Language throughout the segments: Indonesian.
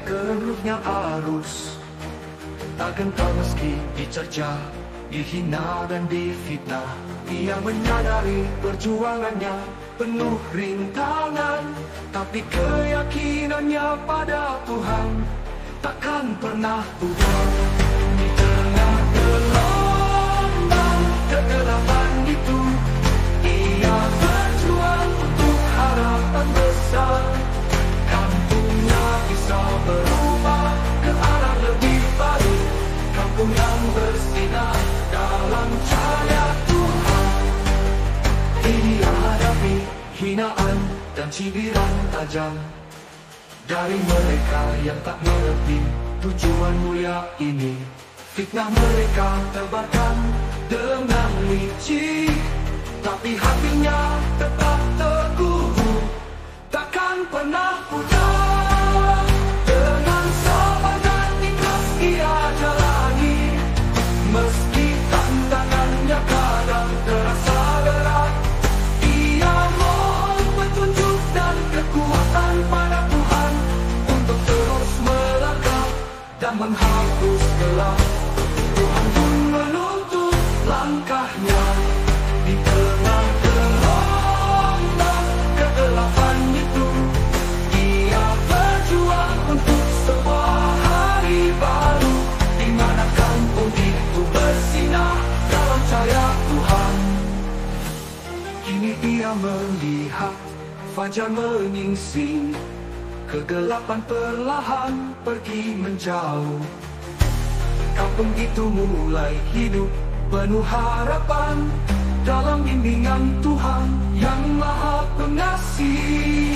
kerutnya arus, tak gentar meski dicerca, dihina dan difitnah. Ia menyadari perjuangannya penuh rintangan, tapi keyakinannya pada Tuhan takkan pernah pudar. Di tengah gelombang kegelapan itu, ia berjuang untuk harapan besar. Kampungnya bisa berubah ke arah lebih baik, kampung yang bersinar dalam cahaya Tuhan. Ini hadapi hinaan dan cibiran tajam dari mereka yang tak mengerti tujuan mulia ini. Fitnah mereka tebarkan dengan licik, tapi hatinya tetap teguh, takkan pernah pudar. Dengan sabar dan ikhlas ia jalani, meski tantangannya kadang terasa berat. Ia mohon petunjuk dan kekuatan pada Tuhan untuk terus melangkah dan menghapus gelap. Tuhan pun menuntut langkahnya. Di tengah gelombang kegelapan itu, ia berjuang untuk sebuah hari baru, di mana kampung itu bersinar dalam cahaya Tuhan. Kini ia melihat fajar menyingsing, kegelapan perlahan pergi menjauh. Kampung itu mulai hidup penuh harapan dalam bimbingan Tuhan yang Maha Pengasih.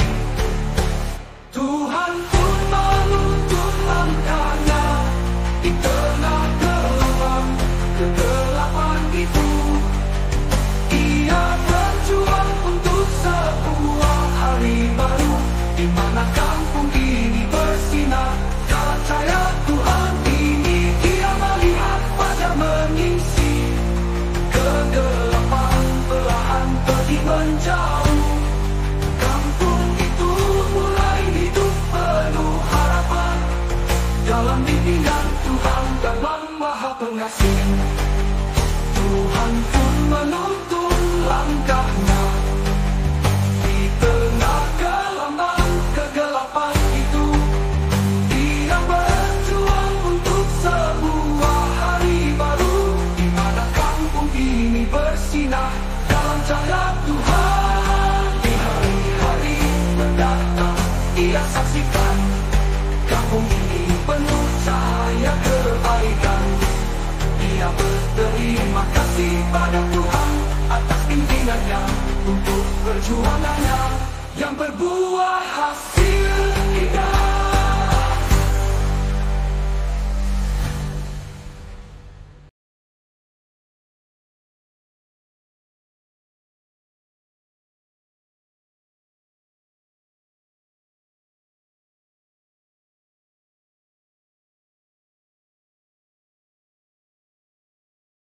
Tuhan pun menuntun langkahnya di tengah gelombang kegelapan itu. Ia berjuang untuk sebuah hari baru, di mana kampung ini bersinar dalam cahaya Tuhan. Ini ia melihat fajar menyingsing, kegelapan perlahan pergi menjauh. Kampung itu mulai hidup penuh harapan dalam bimbingan Tuhan yang Maha Pengasih. Tuhan pun menuntun langkahnya di tengah gelombang kegelapan itu. Dia berjuang untuk sebuah hari baru, di mana kampung ini bersinar dalam cahaya Tuhan. Di hari-hari mendatang ia saksikan kampung ini penuh cahaya kebaikan. Ia berterima kasih pada Tuhan atas pimpinannya untuk perjuangannya yang berbuah hasil.